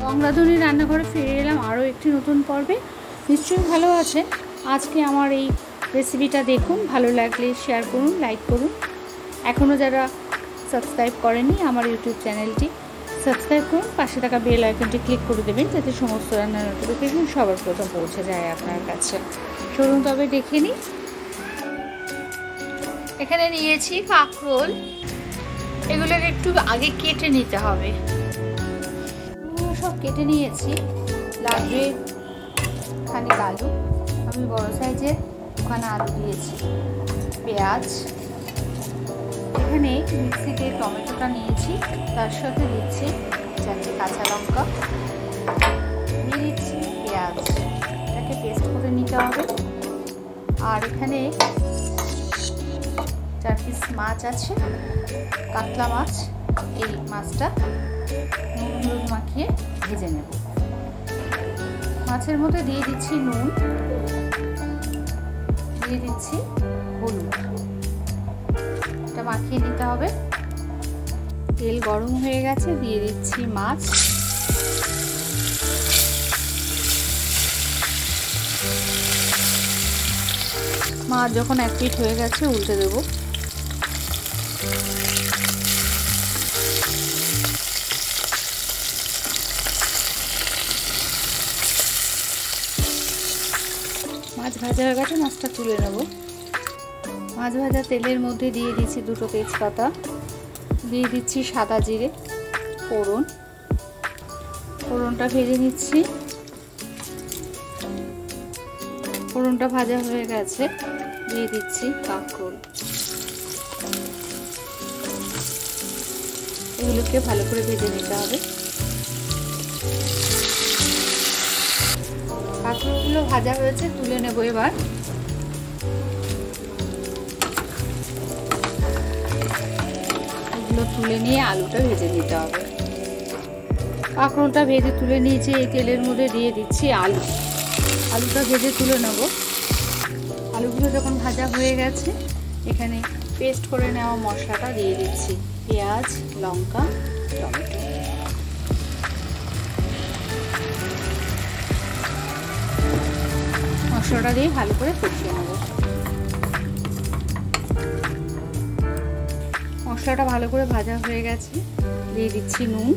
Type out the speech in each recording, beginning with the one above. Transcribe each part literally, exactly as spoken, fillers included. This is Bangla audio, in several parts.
গঙ্গাধনী রান্নাঘরে ফিরে এলাম আরও একটি নতুন পর্বে। নিশ্চয়ই ভালো আছে। আজকে আমার এই রেসিপিটা দেখুন, ভালো লাগলে শেয়ার করুন, লাইক করুন। এখনও যারা সাবস্ক্রাইব করেনি আমার ইউটিউব চ্যানেলটি সাবস্ক্রাইব করুন, পাশে থাকা বেল আইকনটি ক্লিক করে দেবেন যাতে সমস্ত রান্নার নোটিফিকেশন সবার প্রথম পৌঁছে যায় আপনার কাছে। চলুন তবে দেখে নিই। এখানে নিয়েছি কাঁকরোল, এগুলোকে একটু আগে কেটে নিতে হবে। সব কেটে নিয়েছি। লাগবে খানিক আলু, আমি বড় সাইজের ওখানে আলু দিয়েছি, পেঁয়াজ, এখানে মিক্সিতে টমেটোটা নিয়েছি, তার সাথে দিচ্ছি চারটে কাঁচা লঙ্কা, দিয়ে দিচ্ছি পেঁয়াজ, এটাকে পেস্ট করে নিতে হবে। আর এখানে চার পিস মাছ আছে, কাতলা মাছ, এই মাছটা নুন হলুদ মাখিয়ে ভেজে নেব। মাছের মধ্যে দিয়ে দিচ্ছি নুন, দিয়ে দিচ্ছি হলুদ, এটা মাখিয়ে নিতে হবে। তেল গরম হয়ে গেছে, দিয়ে দিচ্ছি মাছ, মাছ যখন এক পিঠ হয়ে গেছে উল্টে দেবো। মাছ ভাজা হয়ে গেছে, মাছটা তুলে নেব। মাছ ভাজা তেলের মধ্যে দিয়ে দিচ্ছি দুটো তেজপাতা, দিয়ে দিচ্ছি সাদা জিরে ফোড়ন, ফোড়নটা ভেজে নিচ্ছি। ফোড়নটা ভাজা হয়ে গেছে, দিয়ে দিচ্ছি কাঁকরোল, এগুলোকে ভালো করে ভেজে নিতে হবে। কাঁকরোলগুলো ভাজা হয়েছে, তুলে নেব। এবার এগুলো তুলে নিয়ে আলুটা ভেজে নিতে হবে। কাঁকরোলটা ভেজে তুলে নিয়েছি, এই তেলের মধ্যে দিয়ে দিচ্ছি আলু, আলুটা ভেজে তুলে নেব। আলুগুলো যখন ভাজা হয়ে গেছে, এখানে পেস্ট করে নেওয়া মশলাটা দিয়ে দিচ্ছি, পেঁয়াজ, লঙ্কা, টমেটো। মশলাটা দিয়ে ভালো করে কষিয়ে নেব। মশলাটা ভালো করে ভাজা হয়ে গেছে, দিয়ে দিচ্ছি নুন,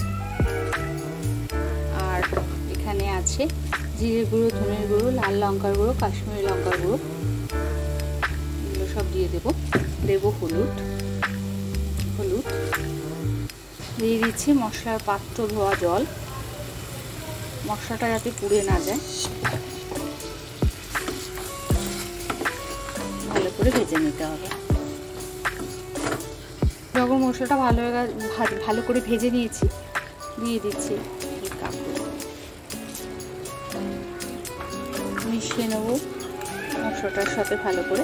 আর এখানে আছে জিরে গুঁড়ো, ধনের গুঁড়ো, লাল লঙ্কার গুঁড়ো, কাশ্মীরি লঙ্কার গুঁড়ো, এগুলো সব দিয়ে দেবো। দেবো হলুদ, হলুদ দিয়ে দিচ্ছি মশলার পাত্র ধোয়া জল, মশলাটা যাতে পুড়ে না যায়, ভালো করে ভেজে নিতে হবে। যখন মশলাটা ভালো হয়ে গেছে, ভালো করে ভেজে নিয়েছি, দিয়ে দিচ্ছি কাঁকরোল, মিশিয়ে নেব মশলাটার সাথে ভালো করে।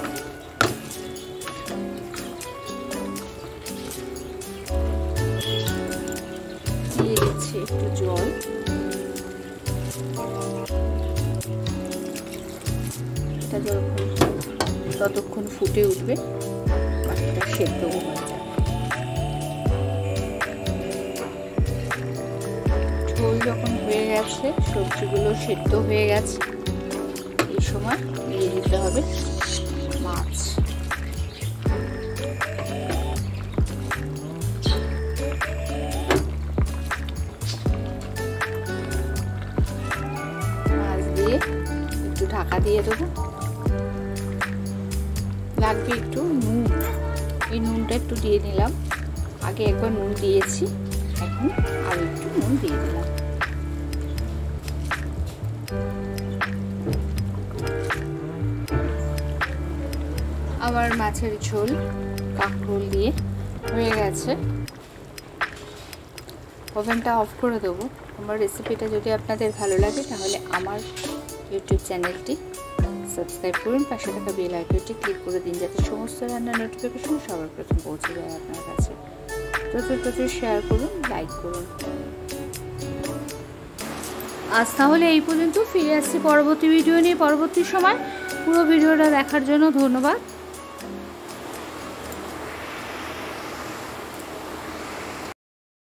দিয়ে দিচ্ছি একটু জল, এটা যখন ততক্ষণ ফুটে উঠবে, বাকিটা সেদ্ধ হয়ে যাবে। ঝোল যখন হয়ে গেছে, সবজিগুলো সেদ্ধ হয়ে গেছে, এই সময় দিয়ে দিতে হবে মাছ। মাছ দিয়ে একটু ঢাকা দিয়ে দেবো। লাগবে একটু নুন, এই নুনটা একটু দিয়ে দিলাম। আগে একবার নুন দিয়েছি, এখন আর একটু নুন দিয়ে দিলাম। আবার মাছের ঝোল কাঁকরোল দিয়ে হয়ে গেছে। ওভেনটা অফ করে দেবো। আমার রেসিপিটা যদি আপনাদের ভালো লাগে তাহলে আমার ইউটিউব চ্যানেলটি সাবস্ক্রাইব করুন, পাশে থাকা বেল আইকনটি ক্লিক করে দিন যাতে সমস্ত রান্নার নোটিফিকেশন সবার প্রথম পৌঁছে যায় আপনার কাছে। প্রচুর প্রচুর শেয়ার করুন, লাইক করুন। আজ তাহলে এই পর্যন্ত, ফিরে আসছি পরবর্তী ভিডিও নিয়ে পরবর্তী সময়। পুরো ভিডিওটা দেখার জন্য ধন্যবাদ।